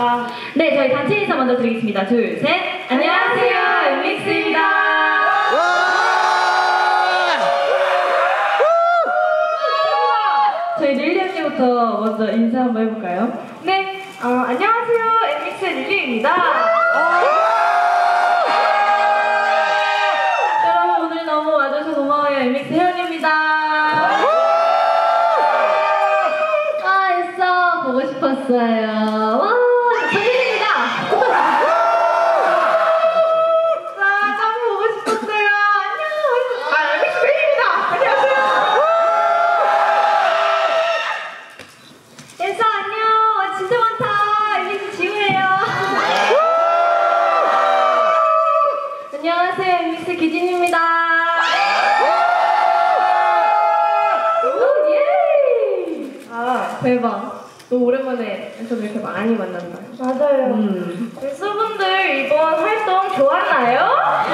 반갑습니다. 네, 저희 단체 인사 먼저 드리겠습니다. 둘, 셋. 안녕하세요, 엠믹스입니다. 저희 릴리 언니부터 먼저 인사 한번 해볼까요? 네, 안녕하세요. 엠믹스 릴리입니다. 여러분, 오늘 너무 와주셔서 고마워요. 엠믹스 혜연입니다. 애써 보고 싶었어요. 와, 선생님입니다. 너무 보고 싶었어요. 안녕. 엠믹스 벨입니다. 안녕하세요. 애써 안녕. 진짜 많다. 엠믹스 지우예요. 안녕하세요. 엠믹스 기진입니다. 대박. 너무 오랜만에 저도 이렇게 많이 만난다. 맞아요. 엠스분들 이번 활동 좋았나요?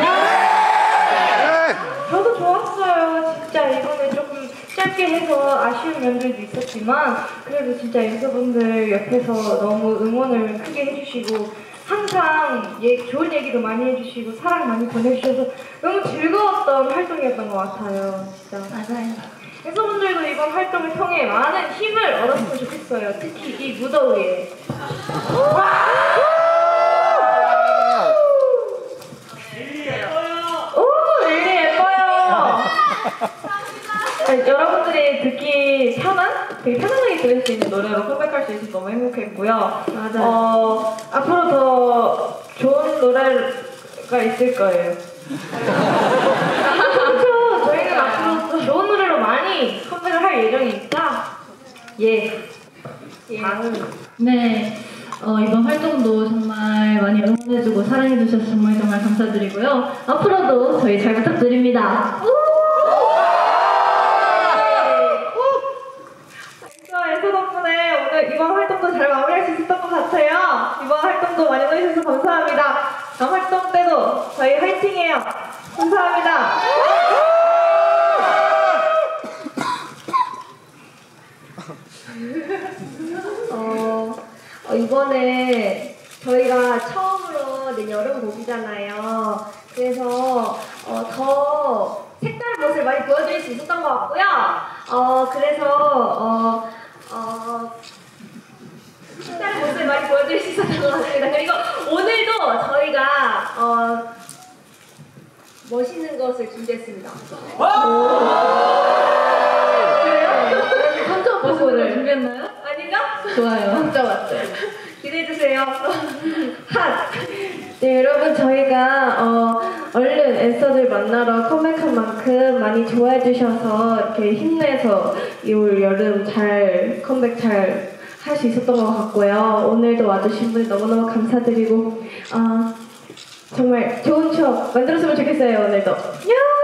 저도 좋았어요. 진짜 이번에 조금 짧게 해서 아쉬운 면들도 있었지만 그래도 진짜 엠스분들 옆에서 너무 응원을 크게 해주시고 항상 좋은 얘기도 많이 해주시고 사랑 많이 보내주셔서 너무 즐거웠던 활동이었던 것 같아요. 진짜. 맞아요. 엠스분들도 이번 활동을 통해 많은 힘을 얻었으면 좋겠어요. 특히 이 무더위에. 오, 릴리 예뻐요. 여러분들이 듣기 되게 편안하게 들을 수 있는 노래로 컴백할 수 있어서 너무 행복했고요. 맞아요. 앞으로 더 좋은 노래가 있을 거예요. 그렇죠. 저희는 앞으로 더 좋은 노래로 많이 컴백을 할 예정이니까 네, 이번 활동도 정말 많이 응원해주고 사랑해주셔서 정말 감사드리고요. 앞으로도 저희 잘 부탁드립니다. 에서 덕분에 오늘 이번 활동도 잘 마무리할 수 있었던 것 같아요. 이번 활동도 많이 응원해주셔서 감사합니다. 다음 활동 때도 저희 화이팅해요. 감사합니다. 이번에 저희가 처음으로 낸 여름 곡이잖아요. 그래서 더 색다른 모습을 많이 보여드릴 수 있었던 것 같고요. 색다른 모습을 많이 보여드릴 수 있었던 것 같습니다. 그리고 오늘도 저희가 멋있는 것을 준비했습니다. 그래요? 선전 보고를 준비했나요? 아닌가? 좋아요. 진짜 맞죠? 기대해주세요. 핫! 네, 여러분 저희가 얼른 앤서들 만나러 컴백한 만큼 많이 좋아해주셔서 이렇게 힘내서 이 올 여름 잘 컴백 잘 할 수 있었던 것 같고요. 오늘도 와주신 분 너무너무 감사드리고 정말 좋은 추억 만들었으면 좋겠어요. 오늘도. 안녕!